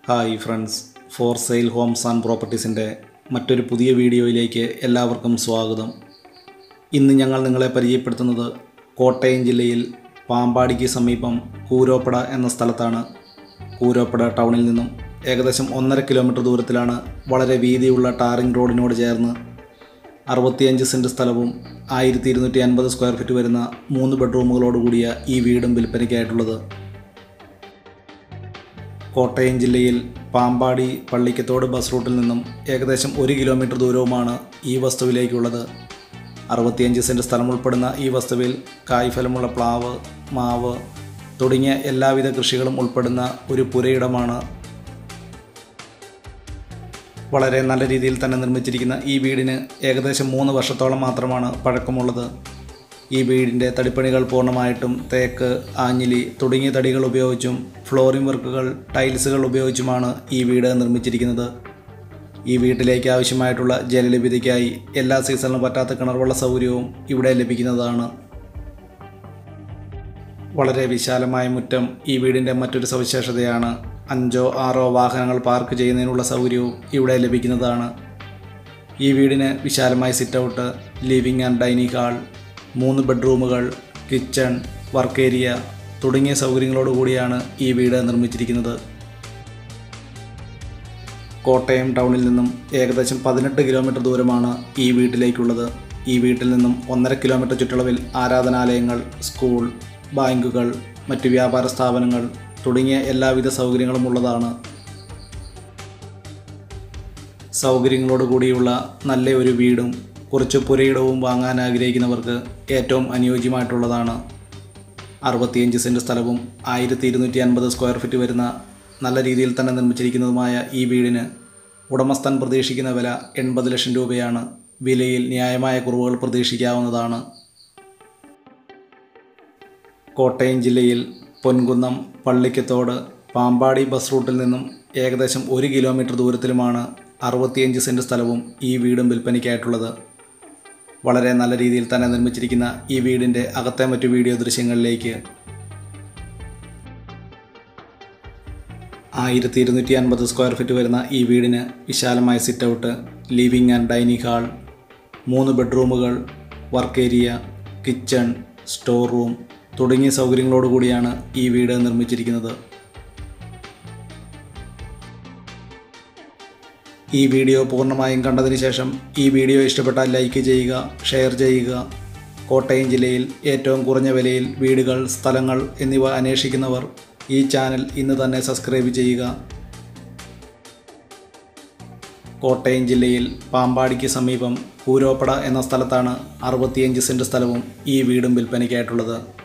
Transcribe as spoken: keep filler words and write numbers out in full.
Hi friends, for sale homes and പ്രോപ്പർട്ടീസിൻ്റെ മറ്റൊരു പുതിയ വീഡിയോയിലേക്ക് എല്ലാവർക്കും സ്വാഗതം. ഇന്ന് ഞങ്ങൾ നിങ്ങളെ പരിചയപ്പെടുത്തുന്നത് കോട്ടയം ജില്ലയിൽ പാമ്പാടിക്ക് സമീപം കൂരോപ്പട എന്ന സ്ഥലത്താണ്. കൂരോപ്പട ടൗണിൽ നിന്നും ഏകദേശം ഒന്നര കിലോമീറ്റർ ദൂരത്തിലാണ് വളരെ വീതിയുള്ള ടാറിംഗ് റോഡിനോട് ചേർന്ന് അറുപത്തിയഞ്ച് സെൻറ്റ് സ്ഥലവും ആയിരത്തി ഇരുന്നൂറ്റി അൻപത് സ്ക്വയർ ഫീറ്റ് വരുന്ന മൂന്ന് ബെഡ്റൂമുകളോടുകൂടിയ ഈ വീടും വിൽപ്പനയ്ക്കായിട്ടുള്ളത്. കോട്ടയം ജില്ലയിൽ പാമ്പാടി പള്ളിക്കത്തോട് ബസ് റൂട്ടിൽ നിന്നും ഏകദേശം ഒരു കിലോമീറ്റർ ദൂരവുമാണ് ഈ വസ്തുവിലേക്കുള്ളത്. അറുപത്തിയഞ്ച് സെൻറ്റ് സ്ഥലം ഉൾപ്പെടുന്ന ഈ വസ്തുവിൽ കായ്ഫലമുള്ള പ്ലാവ്, മാവ് തുടങ്ങിയ എല്ലാവിധ കൃഷികളും ഉൾപ്പെടുന്ന ഒരു പുരയിടമാണ്. വളരെ നല്ല രീതിയിൽ തന്നെ നിർമ്മിച്ചിരിക്കുന്ന ഈ വീടിന് ഏകദേശം മൂന്ന് വർഷത്തോളം മാത്രമാണ് പഴക്കമുള്ളത്. ഈ വീടിൻ്റെ തടിപ്പണികൾ പൂർണ്ണമായിട്ടും തേക്ക്, ആഞ്ഞിലി തുടങ്ങിയ തടികൾ ഉപയോഗിച്ചും ഫ്ലോറിംഗ് വർക്കുകൾ, ടൈൽസുകൾ ഉപയോഗിച്ചുമാണ് ഈ വീട് നിർമ്മിച്ചിരിക്കുന്നത്. ഈ വീട്ടിലേക്ക് ആവശ്യമായിട്ടുള്ള ജലലഭ്യതയ്ക്കായി എല്ലാ സീസണിലും പറ്റാത്ത കിണർവെള്ള സൗകര്യവും ഇവിടെ ലഭിക്കുന്നതാണ്. വളരെ വിശാലമായ മുറ്റം ഈ വീടിൻ്റെ മറ്റൊരു സവിശേഷതയാണ്. അഞ്ചോ ആറോ വാഹനങ്ങൾ പാർക്ക് ചെയ്യുന്നതിനുള്ള സൗകര്യവും ഇവിടെ ലഭിക്കുന്നതാണ്. ഈ വീടിന് വിശാലമായ sit out, living and dining hall, മൂന്ന് ബെഡ്റൂമുകൾ, കിച്ചൺ, വർക്ക് ഏരിയ തുടങ്ങിയ സൗകര്യങ്ങളോടുകൂടിയാണ് ഈ വീട് നിർമ്മിച്ചിരിക്കുന്നത്. കോട്ടയം ടൗണിൽ നിന്നും ഏകദേശം പതിനെട്ട് കിലോമീറ്റർ ദൂരമാണ് ഈ വീട്ടിലേക്കുള്ളത്. ഈ വീട്ടിൽ നിന്നും ഒന്നര കിലോമീറ്റർ ചുറ്റളവിൽ ആരാധനാലയങ്ങൾ, സ്കൂൾ, ബാങ്കുകൾ, മറ്റ് വ്യാപാര സ്ഥാപനങ്ങൾ തുടങ്ങിയ എല്ലാവിധ സൗകര്യങ്ങളും ഉള്ളതാണ്. സൗകര്യങ്ങളോടുകൂടിയുള്ള നല്ല ഒരു വീടും കുറച്ച് പുരയിടവും വാങ്ങാൻ ആഗ്രഹിക്കുന്നവർക്ക് ഏറ്റവും അനുയോജ്യമായിട്ടുള്ളതാണ്. അറുപത്തിയഞ്ച് സെൻറ്റ് സ്ഥലവും ആയിരത്തി ഇരുന്നൂറ്റി അൻപത് സ്ക്വയർ ഫീറ്റ് വരുന്ന നല്ല രീതിയിൽ തന്നെ നിർമ്മിച്ചിരിക്കുന്നതുമായ ഈ വീടിന് ഉടമസ്ഥൻ പ്രതീക്ഷിക്കുന്ന വില എൺപത് ലക്ഷം രൂപയാണ്. വിലയിൽ ന്യായമായ കുറവുകൾ പ്രതീക്ഷിക്കാവുന്നതാണ്. കോട്ടയം ജില്ലയിൽ പൊൻകുന്നം, പള്ളിക്കത്തോട്, പാമ്പാടി ബസ് റൂട്ടിൽ നിന്നും ഏകദേശം ഒരു കിലോമീറ്റർ ദൂരത്തിലുമാണ് അറുപത്തിയഞ്ച് സെൻറ്റ് സ്ഥലവും ഈ വീടും വിൽപ്പനയ്ക്കായിട്ടുള്ളത്. വളരെ നല്ല രീതിയിൽ തന്നെ നിർമ്മിച്ചിരിക്കുന്ന ഈ വീടിൻ്റെ അകത്തെ മറ്റു വീഡിയോ ദൃശ്യങ്ങളിലേക്ക്. ആയിരത്തി ഇരുന്നൂറ്റി അൻപത് സ്ക്വയർ ഫീറ്റ് വരുന്ന ഈ വീടിന് വിശാലമായ sit out, living and dining hall, മൂന്ന് ബെഡ്റൂമുകൾ, work area, kitchen, store room തുടങ്ങിയ സൗകര്യങ്ങളോടുകൂടിയാണ് ഈ വീട് നിർമ്മിച്ചിരിക്കുന്നത്. ഈ വീഡിയോ പൂർണ്ണമായും കണ്ടതിന് ശേഷം ഈ വീഡിയോ ഇഷ്ടപ്പെട്ടാൽ ലൈക്ക് ചെയ്യുക, ഷെയർ ചെയ്യുക. കോട്ടയം ജില്ലയിൽ ഏറ്റവും കുറഞ്ഞ വിലയിൽ വീടുകൾ, സ്ഥലങ്ങൾ എന്നിവ അന്വേഷിക്കുന്നവർ ഈ ചാനൽ ഇന്ന് തന്നെ സബ്സ്ക്രൈബ് ചെയ്യുക. കോട്ടയം ജില്ലയിൽ പാമ്പാടിക്ക് സമീപം കൂരോപ്പട എന്ന സ്ഥലത്താണ് അറുപത്തിയഞ്ച് സെൻറ്റ് സ്ഥലവും ഈ വീടും വിൽപ്പനയ്ക്കായിട്ടുള്ളത്.